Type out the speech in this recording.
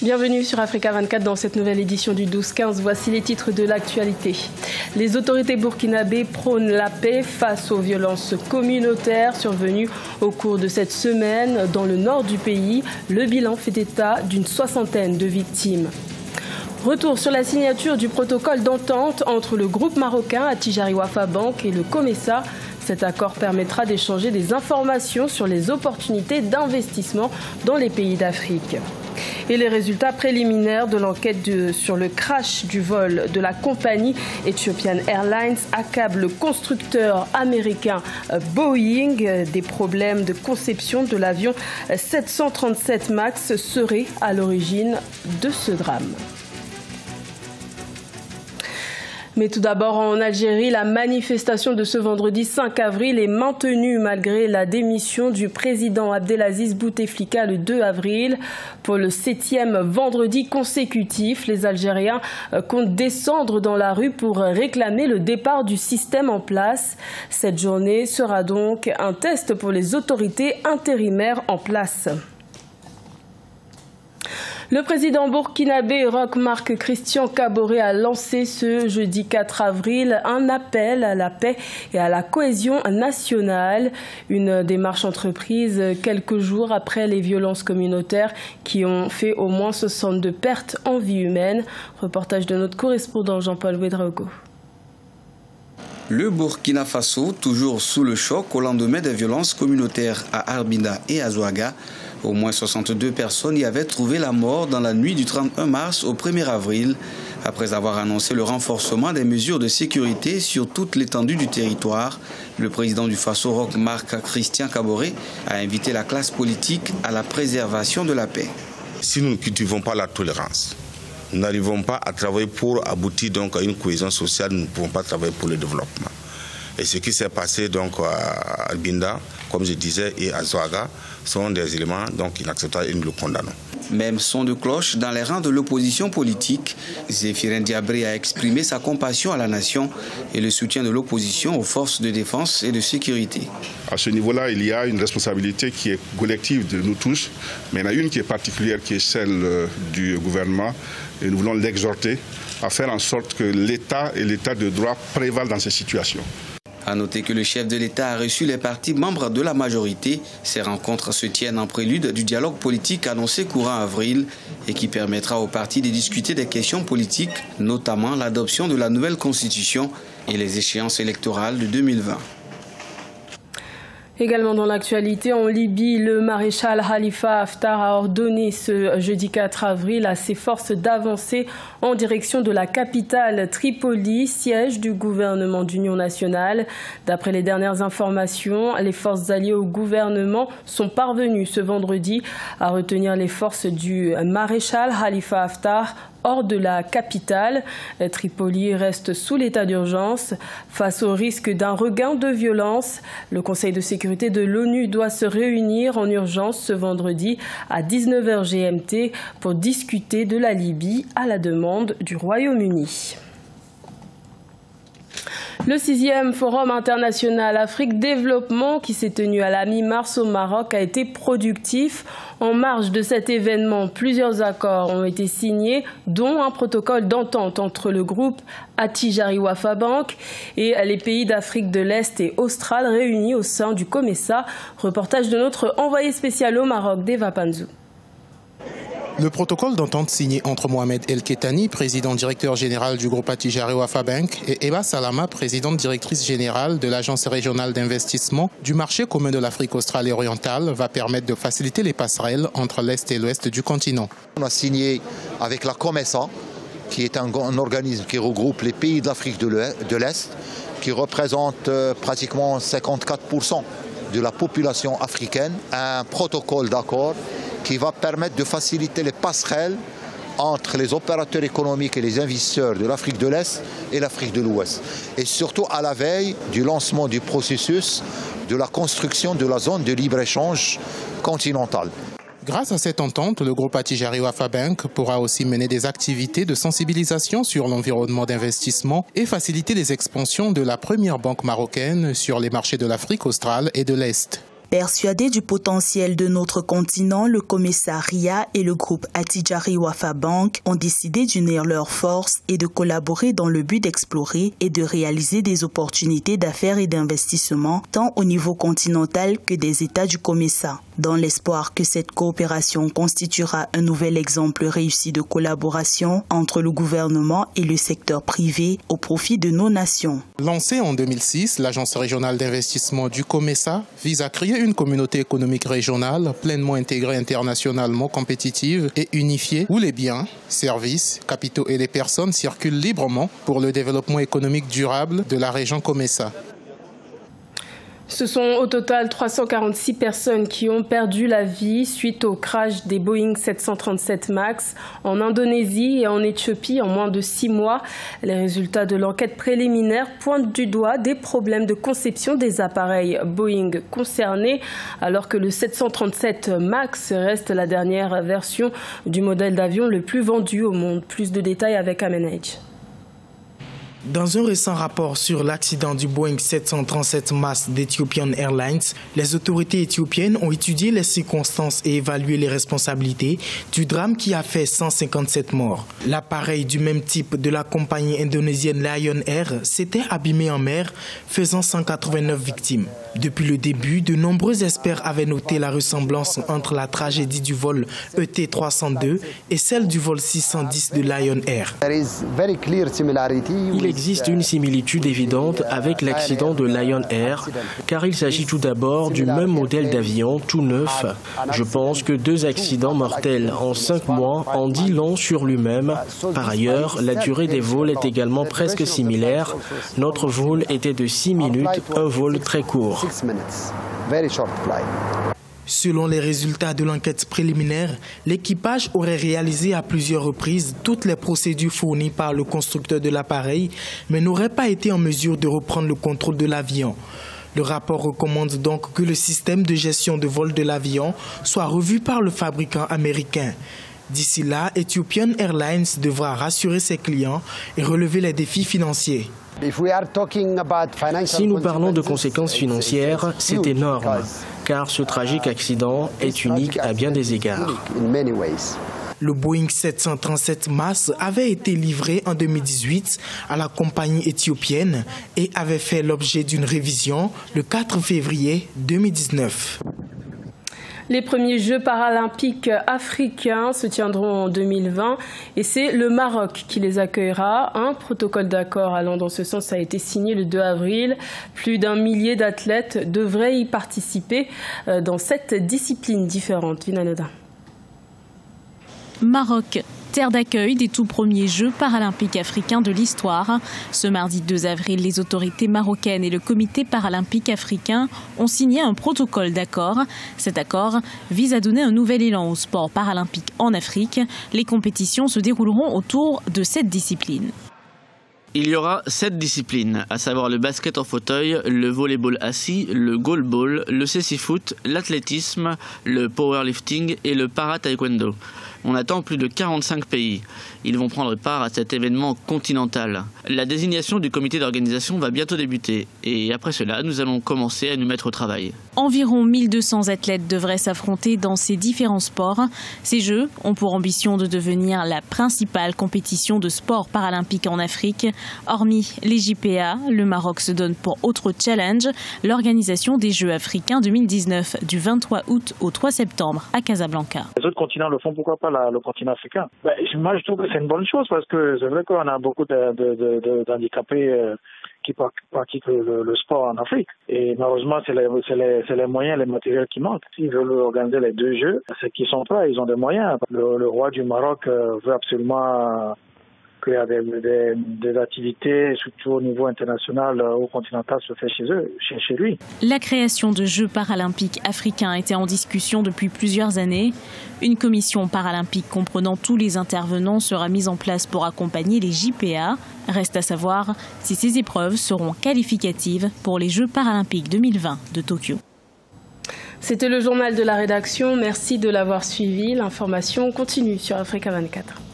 Bienvenue sur Africa 24 dans cette nouvelle édition du 12-15. Voici les titres de l'actualité. Les autorités burkinabées prônent la paix face aux violences communautaires survenues au cours de cette semaine dans le nord du pays. Le bilan fait état d'une 60aine de victimes. Retour sur la signature du protocole d'entente entre le groupe marocain Attijari Wafa Bank et le COMESA. Cet accord permettra d'échanger des informations sur les opportunités d'investissement dans les pays d'Afrique. Et les résultats préliminaires de l'enquête sur le crash du vol de la compagnie Ethiopian Airlines accablent le constructeur américain Boeing. Des problèmes de conception de l'avion 737 MAX seraient à l'origine de ce drame. Mais tout d'abord, en Algérie, la manifestation de ce vendredi 5 avril est maintenue malgré la démission du président Abdelaziz Bouteflika le 2 avril. Pour le 7e vendredi consécutif, les Algériens comptent descendre dans la rue pour réclamer le départ du système en place. Cette journée sera donc un test pour les autorités intérimaires en place. Le président burkinabé Roch Marc Christian Kaboré a lancé ce jeudi 4 avril un appel à la paix et à la cohésion nationale. Une démarche entreprise quelques jours après les violences communautaires qui ont fait au moins 62 pertes en vie humaine. Reportage de notre correspondant Jean-Paul Ouedraogo. Le Burkina Faso, toujours sous le choc au lendemain des violences communautaires à Arbinda et à Zouaga. Au moins 62 personnes y avaient trouvé la mort dans la nuit du 31 mars au 1er avril, après avoir annoncé le renforcement des mesures de sécurité sur toute l'étendue du territoire. Le président du Faso, Roch Marc Christian Kaboré, a invité la classe politique à la préservation de la paix. Si nous ne cultivons pas la tolérance, nous n'arrivons pas à travailler pour aboutir donc à une cohésion sociale, nous ne pouvons pas travailler pour le développement. Et ce qui s'est passé donc à Arbinda, comme je disais, et à Zouaga, sont des éléments donc inacceptables et nous le condamnons. Même son de cloche dans les rangs de l'opposition politique, Zéphirin Diabré a exprimé sa compassion à la nation et le soutien de l'opposition aux forces de défense et de sécurité. À ce niveau-là, il y a une responsabilité qui est collective de nous tous, mais il y en a une qui est particulière, qui est celle du gouvernement, et nous voulons l'exhorter à faire en sorte que l'État et l'État de droit prévalent dans ces situations. A noter que le chef de l'État a reçu les partis membres de la majorité. Ces rencontres se tiennent en prélude du dialogue politique annoncé courant avril et qui permettra aux partis de discuter des questions politiques, notamment l'adoption de la nouvelle constitution et les échéances électorales de 2020. Également dans l'actualité, en Libye, le maréchal Khalifa Haftar a ordonné ce jeudi 4 avril à ses forces d'avancer en direction de la capitale Tripoli, siège du gouvernement d'union nationale. D'après les dernières informations, les forces alliées au gouvernement sont parvenues ce vendredi à retenir les forces du maréchal Khalifa Haftar hors de la capitale. Tripoli reste sous l'état d'urgence. Face au risque d'un regain de violence, le Conseil de sécurité de l'ONU doit se réunir en urgence ce vendredi à 19h GMT pour discuter de la Libye à la demande du Royaume-Uni. Le 6e Forum international Afrique Développement qui s'est tenu à la mi-mars au Maroc a été productif. En marge de cet événement, plusieurs accords ont été signés, dont un protocole d'entente entre le groupe Attijari Wafa Bank et les pays d'Afrique de l'Est et australe réunis au sein du COMESA. Reportage de notre envoyé spécial au Maroc, Deva Panzou. Le protocole d'entente signé entre Mohamed El Kettani, président directeur général du groupe Attijari Wafa Bank, et Eba Salama, présidente directrice générale de l'Agence régionale d'investissement du marché commun de l'Afrique australe et orientale, va permettre de faciliter les passerelles entre l'Est et l'Ouest du continent. On a signé avec la COMESA, qui est un organisme qui regroupe les pays de l'Afrique de l'Est, qui représente pratiquement 54% de la population africaine, un protocole d'accord qui va permettre de faciliter les passerelles entre les opérateurs économiques et les investisseurs de l'Afrique de l'Est et l'Afrique de l'Ouest. Et surtout à la veille du lancement du processus de la construction de la zone de libre-échange continentale. Grâce à cette entente, le groupe Attijari Wafa Bank pourra aussi mener des activités de sensibilisation sur l'environnement d'investissement et faciliter les expansions de la première banque marocaine sur les marchés de l'Afrique australe et de l'Est. Persuadés du potentiel de notre continent, le commissariat et le groupe Attijari Wafa Bank ont décidé d'unir leurs forces et de collaborer dans le but d'explorer et de réaliser des opportunités d'affaires et d'investissement tant au niveau continental que des États du COMESA. Dans l'espoir que cette coopération constituera un nouvel exemple réussi de collaboration entre le gouvernement et le secteur privé au profit de nos nations. Lancée en 2006, l'Agence régionale d'investissement du COMESA vise à créer une communauté économique régionale pleinement intégrée internationalement compétitive et unifiée où les biens, services, capitaux et les personnes circulent librement pour le développement économique durable de la région COMESA. Ce sont au total 346 personnes qui ont perdu la vie suite au crash des Boeing 737 MAX en Indonésie et en Éthiopie en moins de 6 mois. Les résultats de l'enquête préliminaire pointent du doigt des problèmes de conception des appareils Boeing concernés, alors que le 737 MAX reste la dernière version du modèle d'avion le plus vendu au monde. Plus de détails avec Amenage. Dans un récent rapport sur l'accident du Boeing 737 MAX d'Ethiopian Airlines, les autorités éthiopiennes ont étudié les circonstances et évalué les responsabilités du drame qui a fait 157 morts. L'appareil du même type de la compagnie indonésienne Lion Air s'était abîmé en mer, faisant 189 victimes. Depuis le début, de nombreux experts avaient noté la ressemblance entre la tragédie du vol ET302 et celle du vol 610 de Lion Air. Il existe une similitude évidente avec l'accident de Lion Air, car il s'agit tout d'abord du même modèle d'avion tout neuf. Je pense que 2 accidents mortels en 5 mois en dit long sur lui-même. Par ailleurs, la durée des vols est également presque similaire. Notre vol était de 6 minutes, un vol très court. Selon les résultats de l'enquête préliminaire, l'équipage aurait réalisé à plusieurs reprises toutes les procédures fournies par le constructeur de l'appareil, mais n'aurait pas été en mesure de reprendre le contrôle de l'avion. Le rapport recommande donc que le système de gestion de vol de l'avion soit revu par le fabricant américain. D'ici là, Ethiopian Airlines devra rassurer ses clients et relever les défis financiers. Si nous parlons de conséquences financières, c'est énorme, car ce tragique accident est unique à bien des égards. Le Boeing 737 MAX avait été livré en 2018 à la compagnie éthiopienne et avait fait l'objet d'une révision le 4 février 2019. Les premiers Jeux paralympiques africains se tiendront en 2020 et c'est le Maroc qui les accueillera. Un protocole d'accord allant dans ce sens a été signé le 2 avril. Plus d'1 millier d'athlètes devraient y participer dans 7 disciplines différentes. Vinanoda. Maroc, terre d'accueil des tout premiers Jeux paralympiques africains de l'histoire. Ce mardi 2 avril, les autorités marocaines et le comité paralympique africain ont signé un protocole d'accord. Cet accord vise à donner un nouvel élan au sport paralympique en Afrique. Les compétitions se dérouleront autour de 7 disciplines. Il y aura 7 disciplines, à savoir le basket en fauteuil, le volleyball assis, le goalball, le cécifoot, l'athlétisme, le powerlifting et le para-taekwondo. On attend plus de 45 pays. Ils vont prendre part à cet événement continental. La désignation du comité d'organisation va bientôt débuter. Et après cela, nous allons commencer à nous mettre au travail. Environ 1200 athlètes devraient s'affronter dans ces différents sports. Ces Jeux ont pour ambition de devenir la principale compétition de sport paralympique en Afrique. Hormis les JPA, le Maroc se donne pour autre challenge l'organisation des Jeux africains 2019 du 23 août au 3 septembre à Casablanca. Les autres continents le font, pourquoi pas le continent africain? Moi, je trouve que c'est une bonne chose parce que c'est vrai qu'on a beaucoup d'handicapés qui pratiquent le sport en Afrique. Et malheureusement, c'est les moyens, les matériels qui manquent. S'ils veulent organiser les 2 Jeux, c'est qu'ils sont prêts, ils ont des moyens. Le roi du Maroc veut absolument qu'il y a des activités, surtout au niveau international ou continental, se fait chez lui. La création de Jeux paralympiques africains était en discussion depuis plusieurs années. Une commission paralympique comprenant tous les intervenants sera mise en place pour accompagner les JPA. Reste à savoir si ces épreuves seront qualificatives pour les Jeux paralympiques 2020 de Tokyo. C'était le journal de la rédaction. Merci de l'avoir suivi. L'information continue sur Africa 24.